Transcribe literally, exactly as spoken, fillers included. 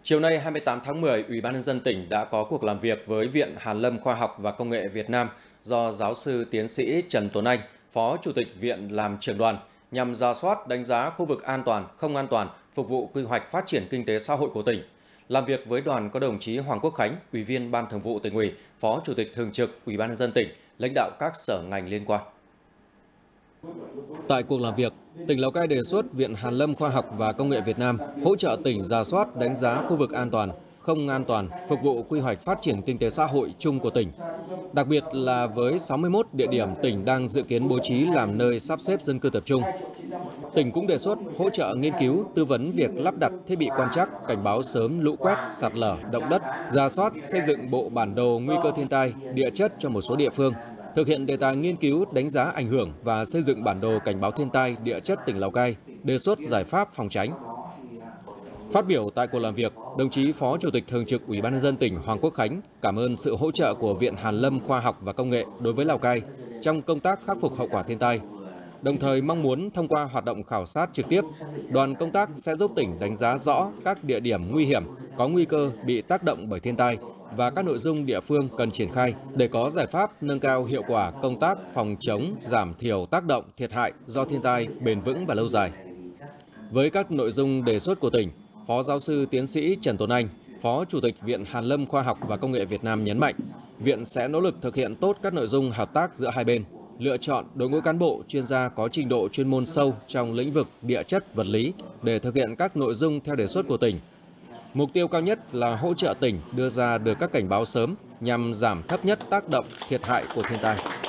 Chiều nay hai mươi tám tháng mười, Ủy ban nhân dân tỉnh đã có cuộc làm việc với Viện Hàn lâm Khoa học và Công nghệ Việt Nam do giáo sư tiến sĩ Trần Tuấn Anh, Phó Chủ tịch Viện làm trưởng đoàn, nhằm rà soát đánh giá khu vực an toàn, không an toàn, phục vụ quy hoạch phát triển kinh tế xã hội của tỉnh. Làm việc với đoàn có đồng chí Hoàng Quốc Khánh, Ủy viên Ban Thường vụ Tỉnh ủy, Phó Chủ tịch Thường trực Ủy ban nhân dân tỉnh, lãnh đạo các sở ngành liên quan. Tại cuộc làm việc, tỉnh Lào Cai đề xuất Viện Hàn lâm Khoa học và Công nghệ Việt Nam hỗ trợ tỉnh rà soát đánh giá khu vực an toàn, không an toàn, phục vụ quy hoạch phát triển kinh tế xã hội chung của tỉnh. Đặc biệt là với sáu mươi mốt địa điểm tỉnh đang dự kiến bố trí làm nơi sắp xếp dân cư tập trung. Tỉnh cũng đề xuất hỗ trợ nghiên cứu, tư vấn việc lắp đặt thiết bị quan trắc, cảnh báo sớm lũ quét, sạt lở, động đất, rà soát xây dựng bộ bản đồ nguy cơ thiên tai, địa chất cho một số địa phương, thực hiện đề tài nghiên cứu đánh giá ảnh hưởng và xây dựng bản đồ cảnh báo thiên tai, địa chất tỉnh Lào Cai, đề xuất giải pháp phòng tránh. Phát biểu tại cuộc làm việc, đồng chí Phó Chủ tịch Thường trực Ủy ban nhân dân tỉnh Hoàng Quốc Khánh cảm ơn sự hỗ trợ của Viện Hàn lâm Khoa học và Công nghệ đối với Lào Cai trong công tác khắc phục hậu quả thiên tai. Đồng thời mong muốn thông qua hoạt động khảo sát trực tiếp, đoàn công tác sẽ giúp tỉnh đánh giá rõ các địa điểm nguy hiểm, có nguy cơ bị tác động bởi thiên tai và các nội dung địa phương cần triển khai để có giải pháp nâng cao hiệu quả công tác phòng chống, giảm thiểu tác động thiệt hại do thiên tai bền vững và lâu dài. Với các nội dung đề xuất của tỉnh, Phó Giáo sư Tiến sĩ Trần Tuấn Anh, Phó Chủ tịch Viện Hàn lâm Khoa học và Công nghệ Việt Nam nhấn mạnh, Viện sẽ nỗ lực thực hiện tốt các nội dung hợp tác giữa hai bên, lựa chọn đội ngũ cán bộ chuyên gia có trình độ chuyên môn sâu trong lĩnh vực địa chất vật lý để thực hiện các nội dung theo đề xuất của tỉnh. Mục tiêu cao nhất là hỗ trợ tỉnh đưa ra được các cảnh báo sớm nhằm giảm thấp nhất tác động thiệt hại của thiên tai.